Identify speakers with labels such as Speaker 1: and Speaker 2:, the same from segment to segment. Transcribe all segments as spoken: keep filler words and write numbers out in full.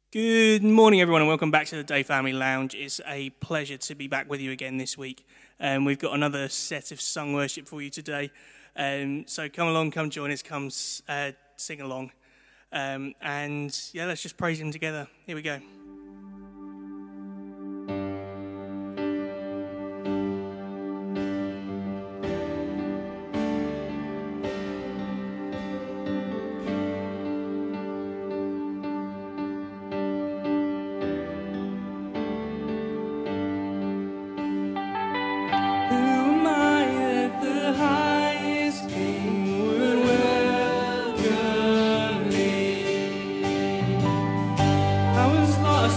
Speaker 1: Good morning, everyone, and welcome back to the Day Family Lounge. It's a pleasure to be back with you again this week. Um, we've got another set of sung worship for you today. Um, so come along, come join us, come uh, sing along. Um, and yeah, let's just praise him together. Here we go. Lost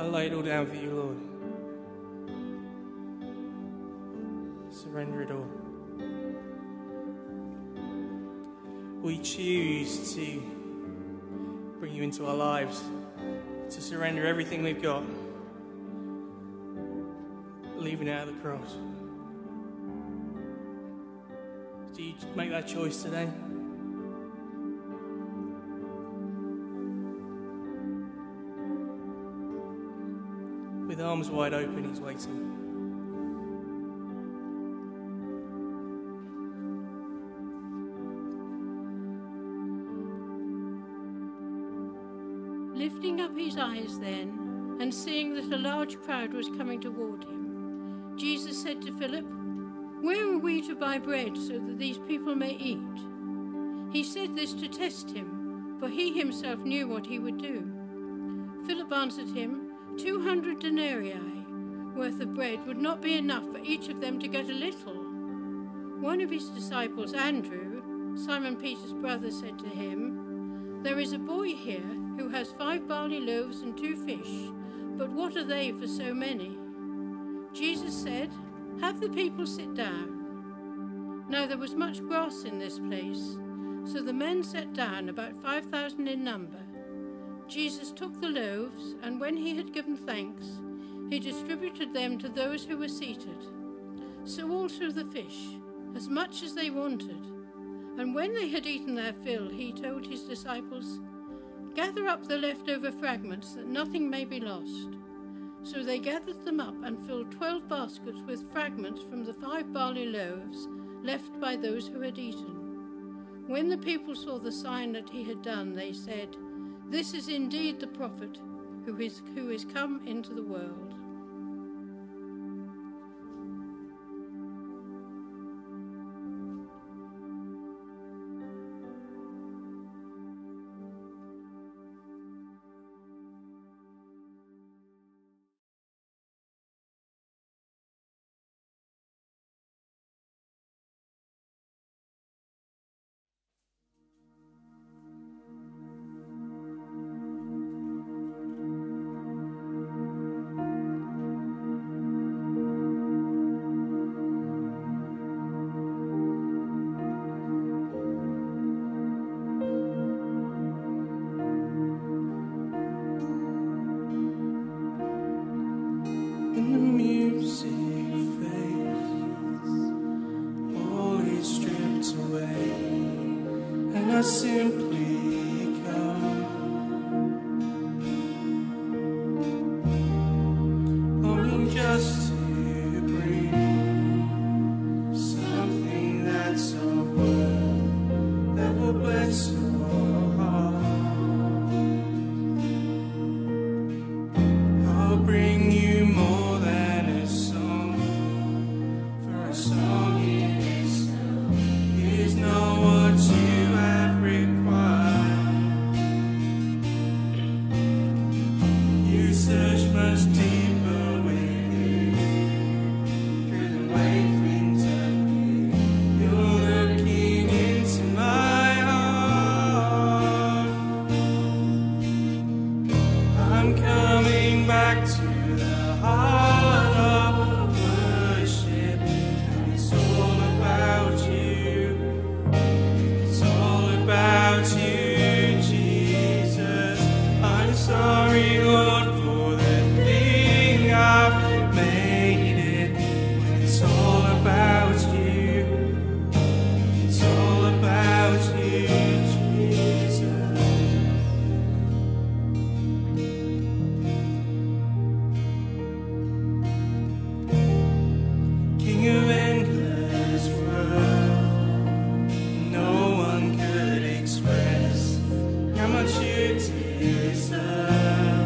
Speaker 1: lay it all down for you, Lord. Surrender it all. We choose to bring you into our lives, to surrender everything we've got, leaving it at the cross. Do you make that choice today? With arms wide open, he's waiting.
Speaker 2: Lifting up his eyes then, and seeing that a large crowd was coming toward him, Jesus said to Philip, "Where are we to buy bread so that these people may eat?" He said this to test him, for he himself knew what he would do. Philip answered him, Two hundred denarii worth of bread would not be enough for each of them to get a little." One of his disciples, Andrew, Simon Peter's brother, said to him, "There is a boy here who has five barley loaves and two fish, but what are they for so many?" Jesus said, "Have the people sit down." Now there was much grass in this place, so the men sat down, about five thousand in number. Jesus took the loaves, and when he had given thanks, he distributed them to those who were seated. So also the fish, as much as they wanted. And when they had eaten their fill, he told his disciples, "Gather up the leftover fragments, that nothing may be lost." So they gathered them up and filled twelve baskets with fragments from the five barley loaves left by those who had eaten. When the people saw the sign that he had done, they said, "This is indeed the prophet who is, who is come into the world."
Speaker 1: Simply come, longing just to bring something that's of worth that will bless your heart. I'll bring you more than a song, for a song is, is not what you have required. You search much deeper within, through the way things appear. You're looking into my heart. I'm coming back to the heart of worship, and it's all about you. It's all about you, Jesus. I'm sorry, Lord, for the thing I've made it. When it's all about you, it's all about you, Jesus. King of endless world, no one could express how much you deserve.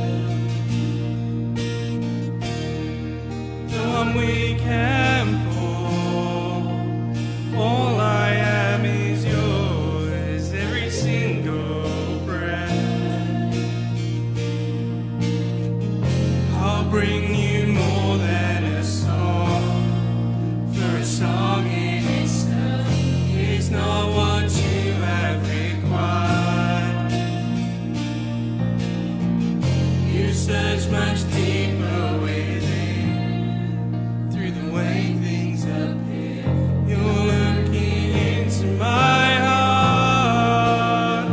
Speaker 1: Though I'm weak and poor, all I am is yours, every single breath. I'll bring you more than a song, for a song in itself is not what you have required. You search much deeper within. Through the way things appear, you're looking into my heart.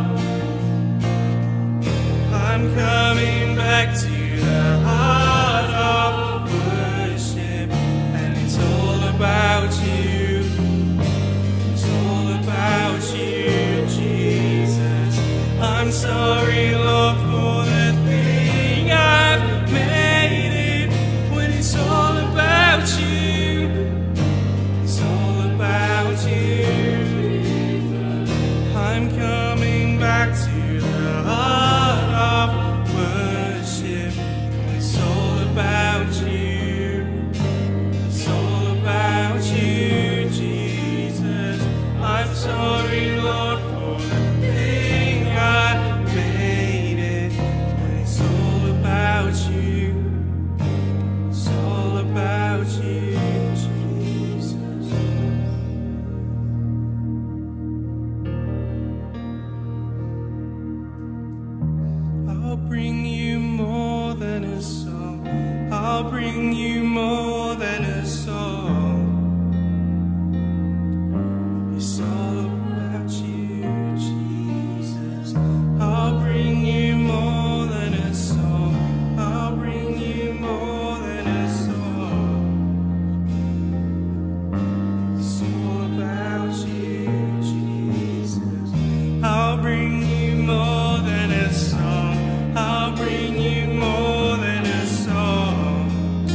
Speaker 1: I'm coming back to the heart of worship, and it's all about you. It's all about you, Jesus. I'm sorry, Lord, for the thing I've made it. When it's all about you, it's all about you. I'm coming back to the heart of worship. It's all about you. It's all about you, Jesus. I'm sorry, Lord, for the thing I made it. But it's all about you. It's all about you, Jesus. I'll bring you more than a song. I'll bring you more than a song. It's all about you, Jesus. I'll bring you more than a song. I'll bring you more than a song. It's all about you, Jesus. I'll bring you more than a song. I'll bring you more than a song.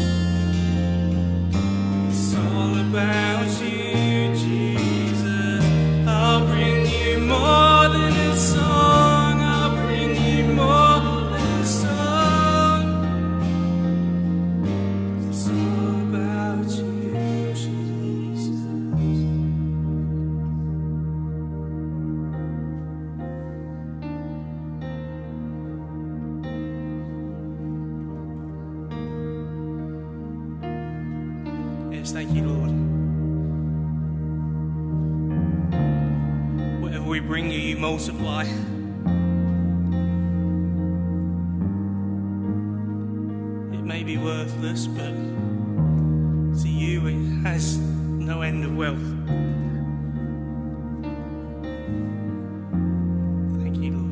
Speaker 1: It's all about you, Jesus. I'll bring you more than a song. I'll bring you more than a song. It's all about you, Jesus. Yes, thank you, Lord. Whatever we bring you, you multiply. It may be worthless, but to you it has no end of wealth. Thank you, Lord.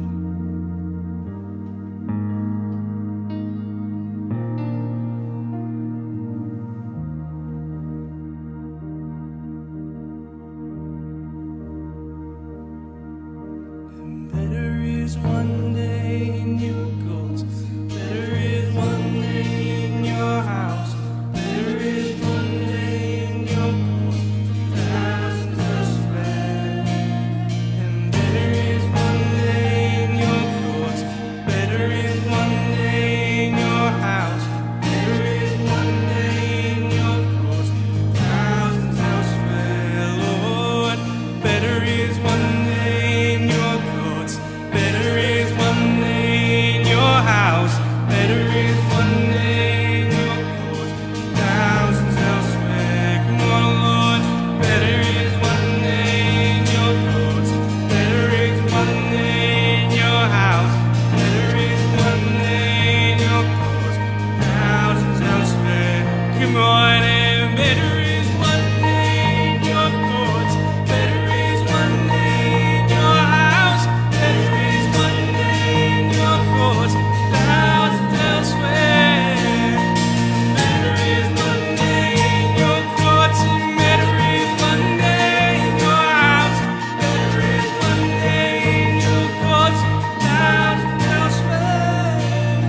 Speaker 1: And better is one day in your courts. Better is one day in your house. Better is one day in your courts. Thousands elsewhere. And better is one day in your courts. Better is one day in your house. Better is one day in your courts. Thousands elsewhere, Lord. Better is one day in your courts. Better is one day in your house. Better is one day in your courts. Thousands elsewhere. Come on, Lord. Better is one day in your courts. Better is one day in your house. Better is one day in your courts. Thousands elsewhere. Come on, and better is one day in your courts. Better is one day in your house. Better is one day in your courts. Thousands elsewhere. Better is one day in your courts, and better is one day in your house. Better is one day in your courts. Thousands elsewhere.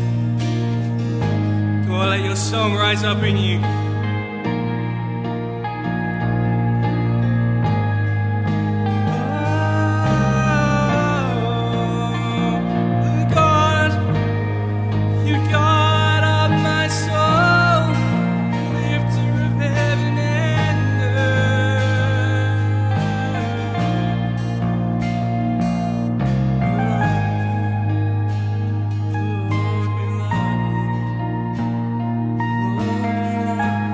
Speaker 1: Go on, let your song rise up in you. Oh, God, you God of my soul, lifter of heaven and earth. Lord, we love you. Lord, we love you.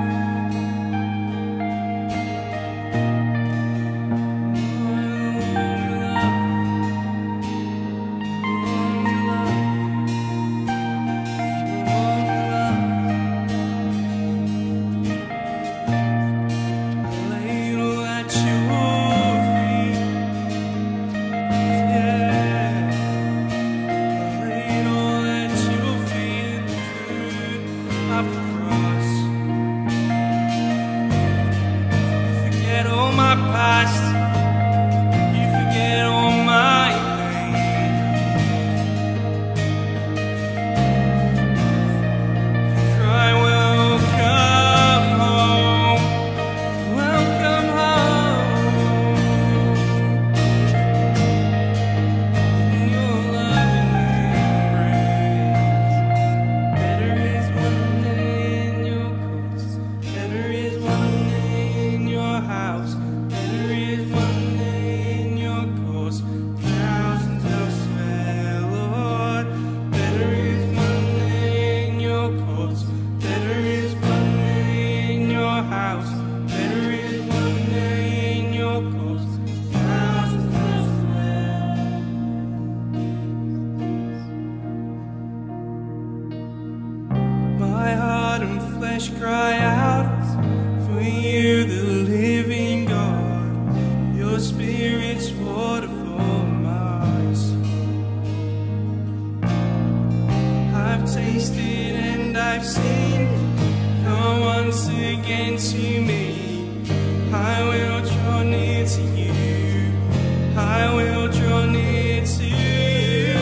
Speaker 3: flesh cry out for you, the living God. Your Spirit's water for my soul. I've tasted and I've seen. Come once again to me. I will draw near to you. I will draw near to you.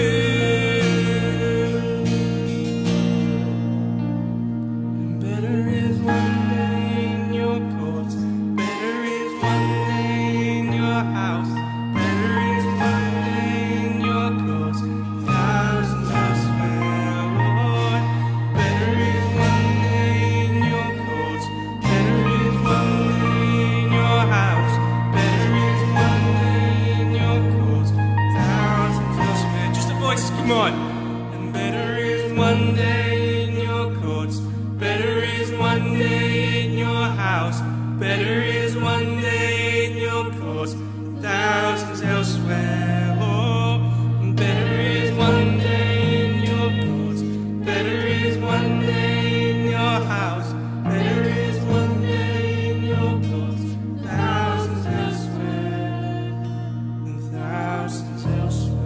Speaker 3: And better is one day in your courts. Better is one day in your house. Better is one day in your courts. Thousands elsewhere, Lord. Better is one day in your courts. Better is one day in your house. Better is one day in your courts. Thousands elsewhere. Just the voices, come on. And better is one day in your courts. Better is one day in your house. Better is one day in your courts. Thousands elsewhere. Oh, and better is one day in your courts. Better is one day in your house. Better is one day in your courts. Thousands elsewhere. And thousands elsewhere.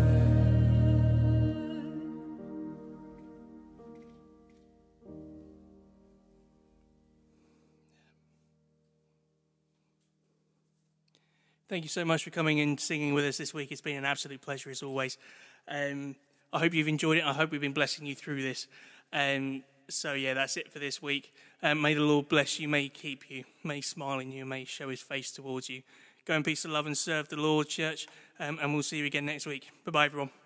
Speaker 1: Thank you so much for coming and singing with us this week. It's been an absolute pleasure as always. Um, I hope you've enjoyed it. I hope we've been blessing you through this. Um, so yeah, that's it for this week. Um, may the Lord bless you, may he keep you, may he smile on you, may he show his face towards you. Go in peace of love and serve the Lord, church, um, and we'll see you again next week. Bye-bye, everyone.